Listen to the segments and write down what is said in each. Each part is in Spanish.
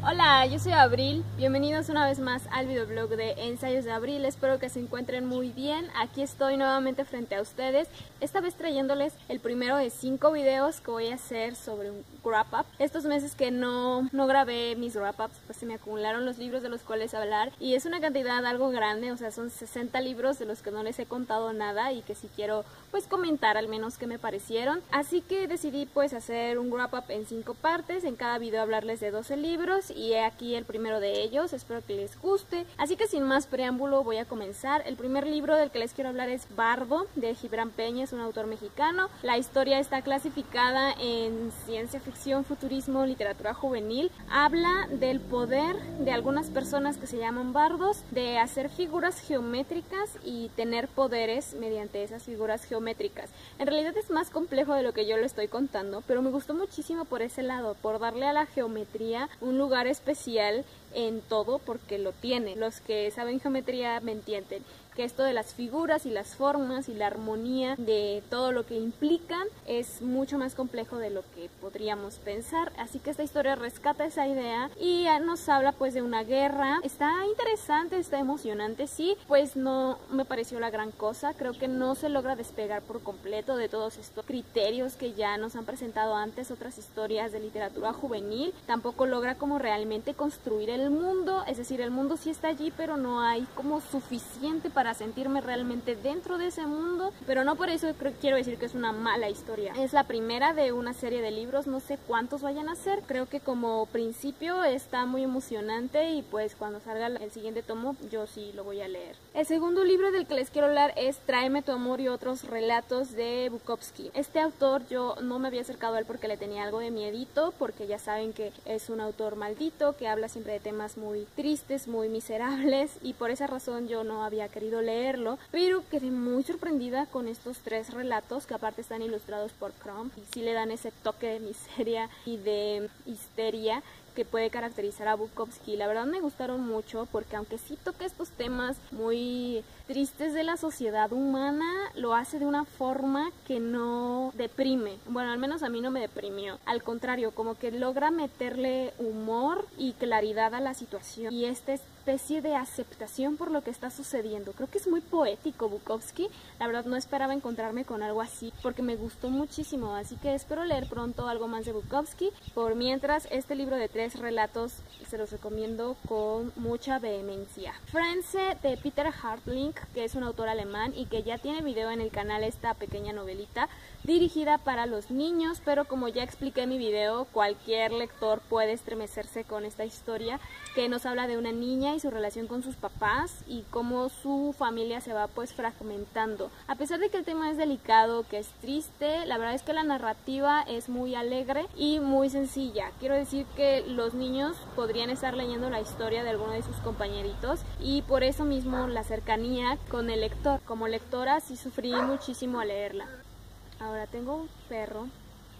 Hola, yo soy Abril, bienvenidos una vez más al videoblog de Ensayos de Abril, espero que se encuentren muy bien. Aquí estoy nuevamente frente a ustedes, esta vez trayéndoles el primero de 5 videos que voy a hacer sobre un wrap-up. Estos meses que no grabé mis wrap-ups, pues se me acumularon los libros de los cuales hablar y es una cantidad algo grande, o sea son 60 libros de los que no les he contado nada y que sí quiero pues comentar al menos qué me parecieron. Así que decidí pues hacer un wrap-up en 5 partes, en cada video hablarles de 12 libros y he aquí el primero de ellos, espero que les guste. Así que sin más preámbulo voy a comenzar. El primer libro del que les quiero hablar es Bardo, de Gibran Peña, es un autor mexicano. La historia está clasificada en ciencia ficción, futurismo, literatura juvenil. Habla del poder de algunas personas que se llaman bardos, de hacer figuras geométricas y tener poderes mediante esas figuras geométricas. En realidad es más complejo de lo que yo lo estoy contando, pero me gustó muchísimo por ese lado, por darle a la geometría un lugar especial en todo, porque lo tiene. Los que saben geometría me entienden que esto de las figuras y las formas y la armonía de todo lo que implican es mucho más complejo de lo que podríamos pensar, así que esta historia rescata esa idea y nos habla pues de una guerra. Está interesante, está emocionante, sí, pues no me pareció la gran cosa, creo que no se logra despegar por completo de todos estos criterios que ya nos han presentado antes otras historias de literatura juvenil. Tampoco logra como realmente construir el mundo, es decir, el mundo sí está allí, pero no hay como suficiente para sentirme realmente dentro de ese mundo, pero no por eso quiero decir que es una mala historia. Es la primera de una serie de libros, no sé cuántos vayan a ser, creo que como principio está muy emocionante y pues cuando salga el siguiente tomo yo sí lo voy a leer. El segundo libro del que les quiero hablar es Tráeme tu amor y otros relatos, de Bukowski. Este autor yo no me había acercado a él porque le tenía algo de miedito, porque ya saben que es un autor maldito que habla siempre de temas muy tristes, muy miserables, y por esa razón yo no había querido leerlo, pero quedé muy sorprendida con estos 3 relatos que aparte están ilustrados por Crumb y sí le dan ese toque de miseria y de histeria que puede caracterizar a Bukowski. La verdad me gustaron mucho porque aunque sí toca estos temas muy tristes de la sociedad humana, lo hace de una forma que no deprime. Bueno, al menos a mí no me deprimió. Al contrario, como que logra meterle humor y claridad a la situación y esta especie de aceptación por lo que está sucediendo. Creo que es muy poético Bukowski. La verdad no esperaba encontrarme con algo así porque me gustó muchísimo. Así que espero leer pronto algo más de Bukowski. Por mientras, este libro de 3 relatos se los recomiendo con mucha vehemencia. Frenze, de Peter Hartling, que es un autor alemán y que ya tiene video en el canal, esta pequeña novelita dirigida para los niños, pero como ya expliqué en mi video, cualquier lector puede estremecerse con esta historia que nos habla de una niña y su relación con sus papás y cómo su familia se va pues fragmentando. A pesar de que el tema es delicado, que es triste, la verdad es que la narrativa es muy alegre y muy sencilla. Quiero decir que los niños podrían estar leyendo la historia de alguno de sus compañeritos y por eso mismo la cercanía con el lector. Como lectora sí sufrí muchísimo al leerla. Ahora tengo un perro,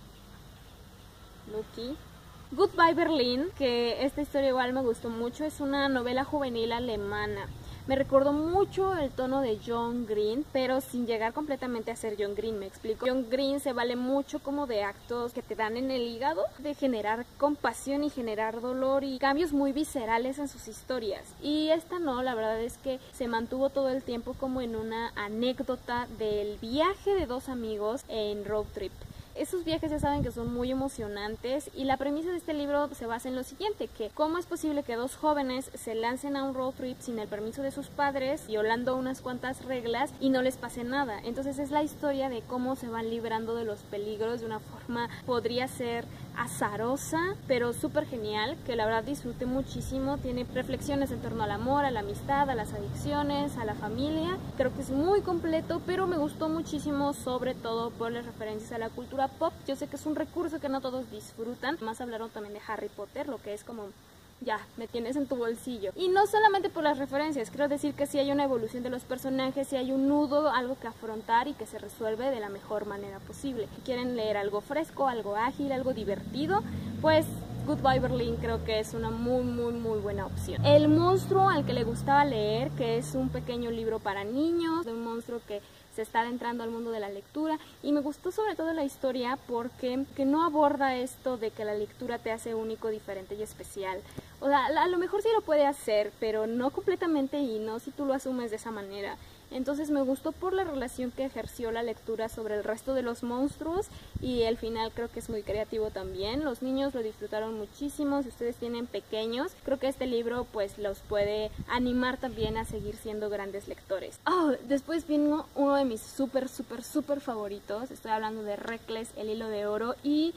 Lucky. Goodbye Berlin, que esta historia igual me gustó mucho, es una novela juvenil alemana. Me recordó mucho el tono de John Green, pero sin llegar completamente a ser John Green, me explico. John Green se vale mucho como de actos que te dan en el hígado, de generar compasión y generar dolor y cambios muy viscerales en sus historias. Y esta no, la verdad es que se mantuvo todo el tiempo como en una anécdota del viaje de 2 amigos en road trip. Esos viajes ya saben que son muy emocionantes y la premisa de este libro se basa en lo siguiente, que cómo es posible que 2 jóvenes se lancen a un road trip sin el permiso de sus padres, violando unas cuantas reglas y no les pase nada. Entonces es la historia de cómo se van librando de los peligros de una forma, podría ser azarosa, pero súper genial, que la verdad disfruté muchísimo. Tiene reflexiones en torno al amor, a la amistad, a las adicciones, a la familia. Creo que es muy completo, pero me gustó muchísimo, sobre todo por las referencias a la cultura pop. Yo sé que es un recurso que no todos disfrutan. Más hablaron también de Harry Potter, lo que es como ya, me tienes en tu bolsillo. Y no solamente por las referencias, quiero decir que sí hay una evolución de los personajes, sí hay un nudo, algo que afrontar y que se resuelve de la mejor manera posible. Si quieren leer algo fresco, algo ágil, algo divertido, pues Goodbye Berlin creo que es una muy buena opción. El monstruo al que le gustaba leer, que es un pequeño libro para niños, de un monstruo que se está adentrando al mundo de la lectura, y me gustó sobre todo la historia porque no aborda esto de que la lectura te hace único, diferente y especial. O sea, a lo mejor sí lo puede hacer, pero no completamente, y no si tú lo asumes de esa manera. Entonces me gustó por la relación que ejerció la lectura sobre el resto de los monstruos, y el final creo que es muy creativo también. Los niños lo disfrutaron muchísimo. Si ustedes tienen pequeños, creo que este libro pues los puede animar también a seguir siendo grandes lectores. Después vino uno de mis súper favoritos. Estoy hablando de Reckless, El hilo de oro, y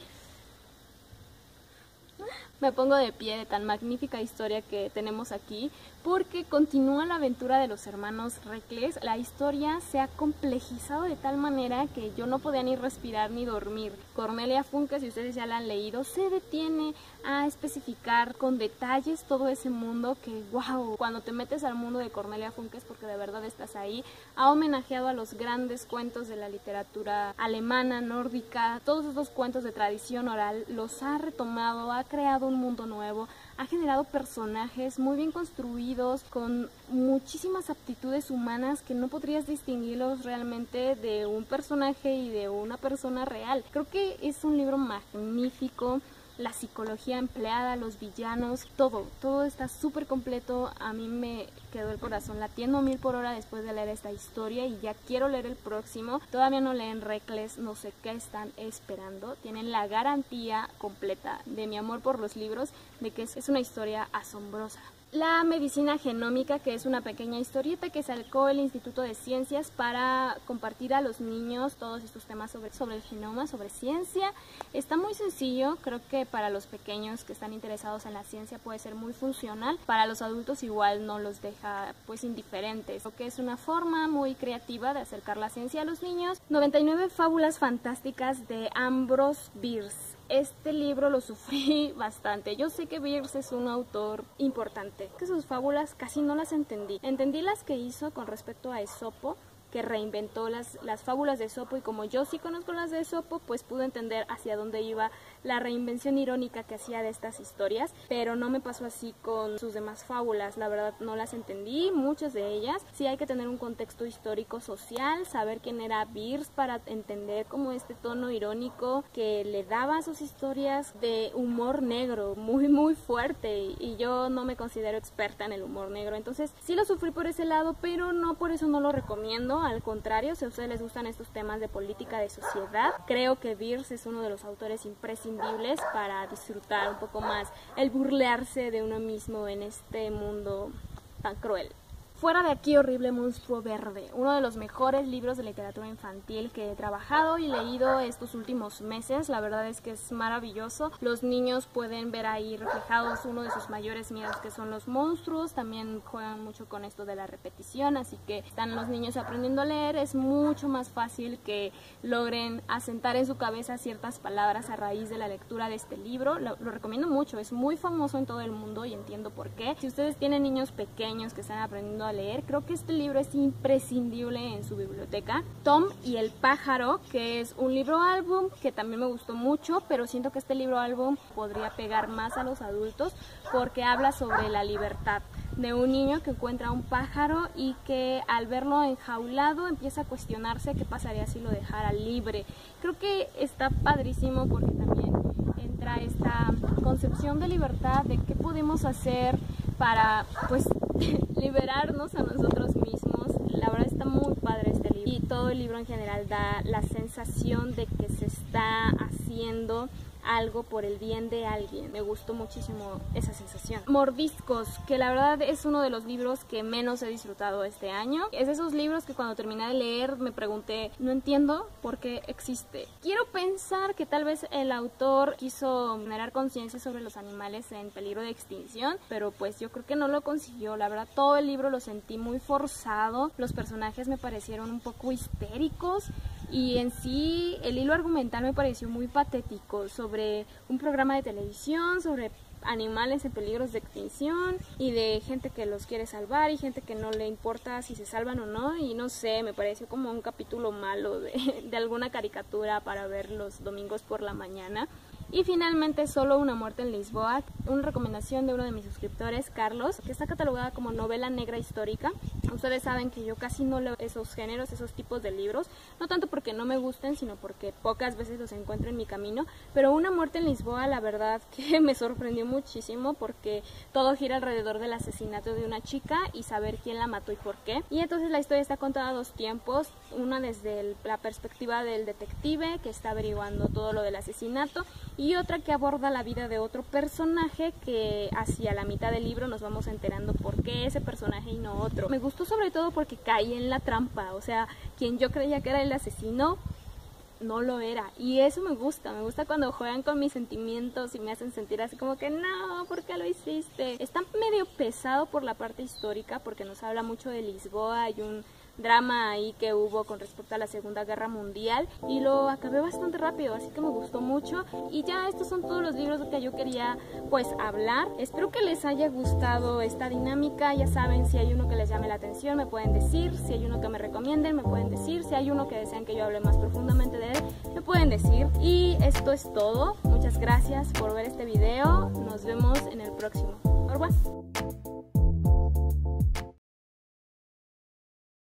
me pongo de pie de tan magnífica historia que tenemos aquí, porque continúa la aventura de los hermanos Reckless. La historia se ha complejizado de tal manera que yo no podía ni respirar ni dormir. Cornelia Funke, si ustedes ya la han leído, se detiene a especificar con detalles todo ese mundo que, wow, cuando te metes al mundo de Cornelia Funke es porque de verdad estás ahí. Ha homenajeado a los grandes cuentos de la literatura alemana, nórdica, todos esos cuentos de tradición oral, los ha retomado, ha creado un mundo nuevo, ha generado personajes muy bien construidos, con muchísimas aptitudes humanas que no podrías distinguirlos realmente de un personaje y de una persona real. Creo que es un libro magnífico. La psicología empleada, los villanos, todo está súper completo. A mí me quedó el corazón latiendo a 1000 por hora después de leer esta historia, y ya quiero leer el próximo. Todavía no leen Reckless, no sé qué están esperando. Tienen la garantía completa de mi amor por los libros, de que es una historia asombrosa. La medicina genómica, que es una pequeña historieta que sacó el Instituto de Ciencias para compartir a los niños todos estos temas sobre el genoma, sobre ciencia. Está muy sencillo, creo que para los pequeños que están interesados en la ciencia puede ser muy funcional. Para los adultos igual no los deja pues indiferentes, lo que es una forma muy creativa de acercar la ciencia a los niños. 99 fábulas fantásticas de Ambrose Bierce. Este libro lo sufrí bastante. Yo sé que Bierce es un autor importante, que sus fábulas casi no las entendí. Entendí las que hizo con respecto a Esopo, que reinventó las fábulas de Esopo, y como yo sí conozco las de Esopo, pues pude entender hacia dónde iba la reinvención irónica que hacía de estas historias, pero no me pasó así con sus demás fábulas. La verdad no las entendí, muchas de ellas. Sí hay que tener un contexto histórico social, saber quién era Bierce para entender como este tono irónico que le daba a sus historias, de humor negro muy fuerte, y yo no me considero experta en el humor negro, entonces sí lo sufrí por ese lado, pero no por eso no lo recomiendo. Al contrario, si a ustedes les gustan estos temas de política, de sociedad, creo que Bierce es uno de los autores imprescindibles para disfrutar un poco más el burlarse de uno mismo en este mundo tan cruel. Fuera de aquí, Horrible monstruo verde, uno de los mejores libros de literatura infantil que he trabajado y leído estos últimos meses. La verdad es que es maravilloso. Los niños pueden ver ahí reflejados uno de sus mayores miedos, que son los monstruos. También juegan mucho con esto de la repetición, así que están los niños aprendiendo a leer. Es mucho más fácil que logren asentar en su cabeza ciertas palabras a raíz de la lectura de este libro. Lo recomiendo mucho, es muy famoso en todo el mundo y entiendo por qué. Si ustedes tienen niños pequeños que están aprendiendo a leer, creo que este libro es imprescindible en su biblioteca. Tom y el pájaro, que es un libro álbum que también me gustó mucho, pero siento que este libro álbum podría pegar más a los adultos porque habla sobre la libertad de un niño que encuentra un pájaro y que al verlo enjaulado empieza a cuestionarse qué pasaría si lo dejara libre. Creo que está padrísimo porque también entra esta concepción de libertad, de qué podemos hacer para pues liberarnos a nosotros mismos. La verdad está muy padre este libro, y todo el libro en general da la sensación de que se está haciendo algo por el bien de alguien. Me gustó muchísimo esa sensación. Mordiscos, que la verdad es uno de los libros que menos he disfrutado este año. Es de esos libros que cuando terminé de leer me pregunté, no entiendo por qué existe. Quiero pensar que tal vez el autor quiso generar conciencia sobre los animales en peligro de extinción, pero pues yo creo que no lo consiguió. La verdad todo el libro lo sentí muy forzado, los personajes me parecieron un poco histéricos, y en sí el hilo argumental me pareció muy patético, sobre un programa de televisión, sobre animales en peligros de extinción y de gente que los quiere salvar y gente que no le importa si se salvan o no, y no sé, me pareció como un capítulo malo de alguna caricatura para ver los domingos por la mañana. Y finalmente Solo una muerte en Lisboa, una recomendación de uno de mis suscriptores, Carlos, que está catalogada como novela negra histórica. Ustedes saben que yo casi no leo esos géneros, esos tipos de libros, no tanto porque no me gusten, sino porque pocas veces los encuentro en mi camino, pero Una muerte en Lisboa la verdad que me sorprendió muchísimo porque todo gira alrededor del asesinato de una chica y saber quién la mató y por qué. Y entonces la historia está contada a dos tiempos, una desde la perspectiva del detective que está averiguando todo lo del asesinato y otra que aborda la vida de otro personaje que hacia la mitad del libro nos vamos enterando por qué ese personaje y no otro. Me gustó sobre todo porque caí en la trampa, o sea, quien yo creía que era el asesino no lo era, y eso me gusta cuando juegan con mis sentimientos y me hacen sentir así como que no, ¿por qué lo hiciste? Está medio pesado por la parte histórica porque nos habla mucho de Lisboa, hay un drama ahí que hubo con respecto a la Segunda Guerra Mundial y lo acabé bastante rápido, así que me gustó mucho. Y ya estos son todos los libros que yo quería pues hablar. Espero que les haya gustado esta dinámica. Ya saben, si hay uno que les llame la atención me pueden decir, si hay uno que me recomienden me pueden decir, si hay uno que desean que yo hable más profundamente de él me pueden decir. Y esto es todo, muchas gracias por ver este video, nos vemos en el próximo. Au revoir.